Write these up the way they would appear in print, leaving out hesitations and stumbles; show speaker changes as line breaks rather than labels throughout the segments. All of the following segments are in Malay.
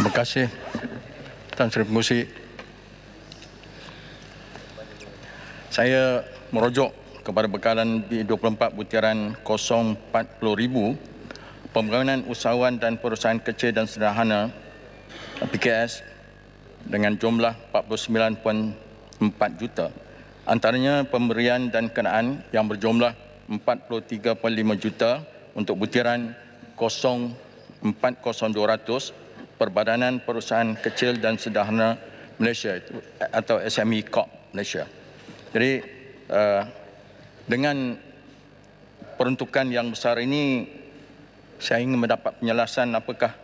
Terima kasih, Tan Sri Pengerusi. Saya merujuk kepada bekalan B24 butiran 040,000 pembangunan usahawan dan perusahaan kecil dan sederhana PKS dengan jumlah 49.4 juta. Antaranya pemberian dan kenaan yang berjumlah 43.5 juta untuk butiran 040,200 Perbadanan Perusahaan Kecil dan Sederhana Malaysia atau SME Corp Malaysia. Jadi dengan peruntukan yang besar ini, saya ingin mendapat penjelasan apakah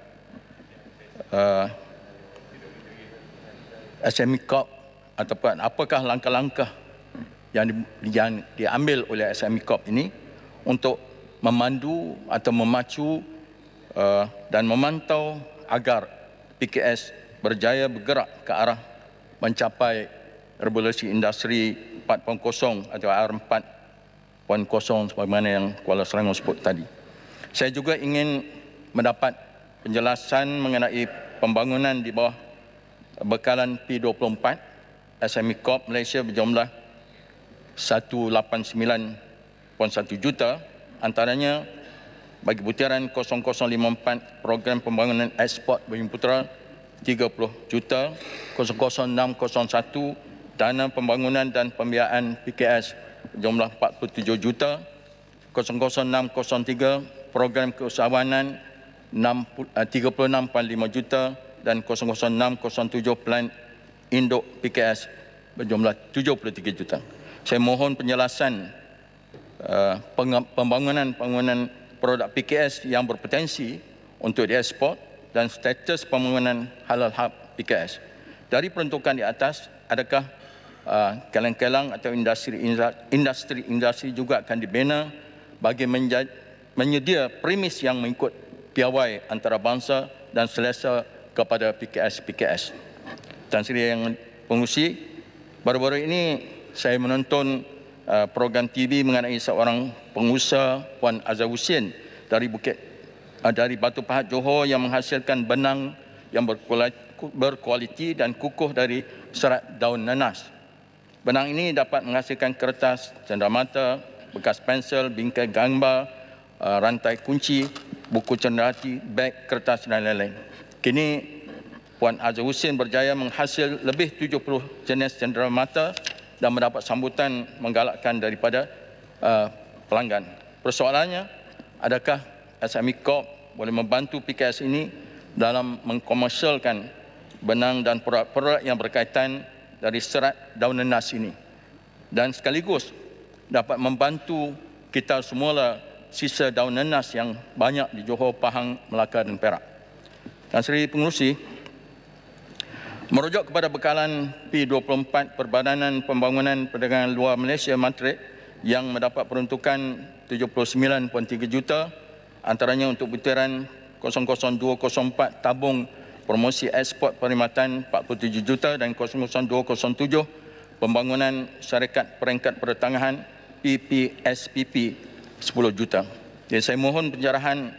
SME Corp ataupun apakah langkah-langkah yang diambil oleh SME Corp ini untuk memandu atau memacu dan memantau agar PKS berjaya bergerak ke arah mencapai revolusi industri 4.0 atau R4.0 sebagaimana yang Kuala Selangor sebut tadi. Saya juga ingin mendapat penjelasan mengenai pembangunan di bawah bekalan P24 SME Corp Malaysia berjumlah 189.1 juta, antaranya bagi butiran 0054 program pembangunan ekspor Bumi Putera 30 juta, 00601 dana pembangunan dan pembiayaan PKS jumlah 47 juta, 00603 program keusahawanan 36.5 juta dan 00607 plan induk PKS berjumlah 73 juta. Saya mohon penjelasan pembangunan produk PKS yang berpotensi untuk diekspor dan status pembangunan halal hub PKS. Dari peruntukan di atas, adakah kelang-kelang atau industri juga akan dibina bagi menyedia premis yang mengikut piawai antarabangsa dan selesa kepada PKS-PKS. Tan Sri Yang Pengerusi, baru-baru ini saya menonton program TV mengenai seorang pengusaha Puan Azhar Hussein dari Batu Pahat Johor yang menghasilkan benang yang berkualiti dan kukuh dari serat daun nanas. Benang ini dapat menghasilkan kertas, cenderamata, bekas pensel, bingkai gambar, rantai kunci, buku cenderamata, beg, kertas dan lain-lain. Kini Puan Azhar Hussein berjaya menghasil lebih 70 jenis cenderamata dan mendapat sambutan menggalakkan daripada pelanggan. Persoalannya, adakah SME Corp boleh membantu PKS ini dalam mengkomersialkan benang dan produk-produk yang berkaitan dari serat daun nanas ini, dan sekaligus dapat membantu kita semula sisa daun nanas yang banyak di Johor, Pahang, Melaka dan Perak. Tan Sri Pengerusi, merujuk kepada bekalan P24 Perbadanan Pembangunan Perdagangan Luar Malaysia Matrik yang mendapat peruntukan 79.3 juta, antaranya untuk butiran 00204 tabung promosi ekspor perkhidmatan 47 juta dan 00207 pembangunan syarikat peringkat pertengahan PPSPP 10 juta. Jadi saya mohon pencerahan,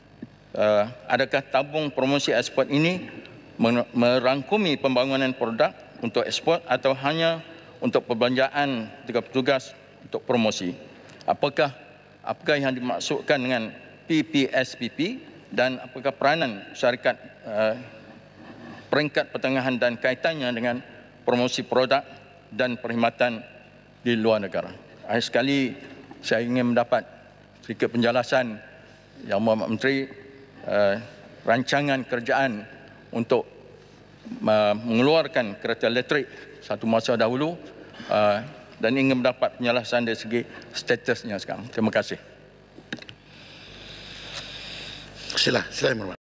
adakah tabung promosi ekspor ini merangkumi pembangunan produk untuk ekspor atau hanya untuk perbelanjaan petugas untuk promosi? Apakah yang dimaksudkan dengan PPSPP dan apakah peranan syarikat peringkat pertengahan dan kaitannya dengan promosi produk dan perkhidmatan di luar negara? Akhir sekali, saya ingin mendapat sedikit penjelasan Yang Berhormat Menteri, rancangan kerajaan untuk mengeluarkan kereta elektrik satu masa dahulu, dan ingin mendapat penjelasan dari segi statusnya sekarang. Terima kasih.
Sila, Yang Berhormat.